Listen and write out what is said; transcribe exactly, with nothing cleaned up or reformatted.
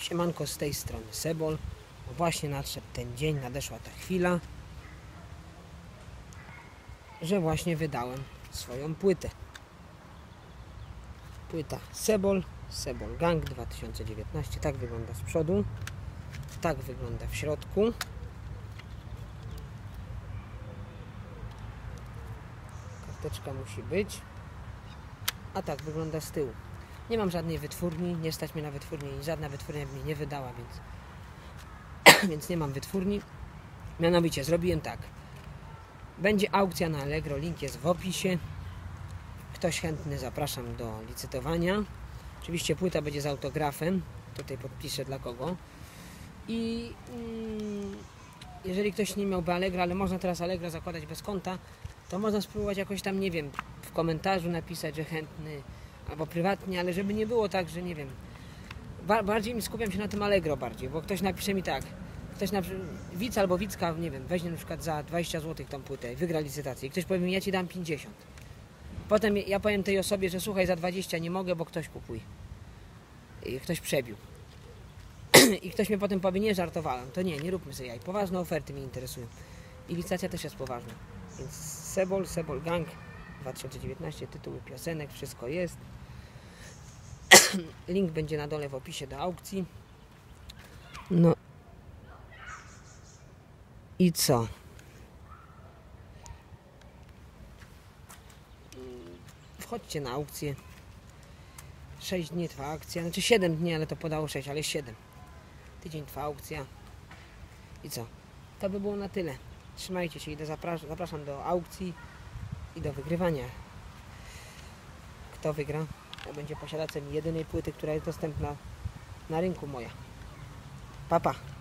Siemanko, z tej strony Sebol. Właśnie nadszedł ten dzień, nadeszła ta chwila, że właśnie wydałem swoją płytę. Płyta Sebol, Sebol Gang dwa tysiące dziewiętnaście. Tak wygląda z przodu, tak wygląda w środku. Karteczka musi być, a tak wygląda z tyłu. Nie mam żadnej wytwórni, nie stać mnie na wytwórnię i żadna wytwórnia mnie nie wydała, więc, więc nie mam wytwórni. Mianowicie zrobiłem tak. Będzie aukcja na Allegro, link jest w opisie. Ktoś chętny, zapraszam do licytowania. Oczywiście płyta będzie z autografem. Tutaj podpiszę dla kogo. I mm, jeżeli ktoś nie miałby Allegro, ale można teraz Allegro zakładać bez konta, to można spróbować jakoś tam, nie wiem, w komentarzu napisać, że chętny, albo prywatnie, ale żeby nie było tak, że nie wiem. Bardziej mi skupiam się na tym Allegro bardziej, bo ktoś napisze mi tak. Ktoś na przykład, widz albo widzka, nie wiem, weźmie na przykład za dwadzieścia złotych tą płytę, wygra licytację i ktoś powie mi, ja ci dam pięćdziesiąt. Potem ja powiem tej osobie, że słuchaj, za dwadzieścia nie mogę, bo ktoś kupuje. I ktoś przebił. I ktoś mnie potem powie, nie żartowałem. To nie, nie róbmy sobie jaj. Poważne oferty mnie interesują. I licytacja też jest poważna. Więc Sebol, Sebol Gang dwa tysiące dziewiętnaście, tytuły piosenek, wszystko jest. Link będzie na dole w opisie do aukcji. No i co? Wchodźcie na aukcję. sześć dni trwa akcja. Znaczy siedem dni, ale to podało sześć, ale siedem. Tydzień trwa aukcja. I co? To by było na tyle. Trzymajcie się, idę zapraszam, zapraszam do aukcji i do wygrywania. Kto wygra, to będzie posiadaczem jedynej płyty, która jest dostępna na rynku moja. Pa, pa.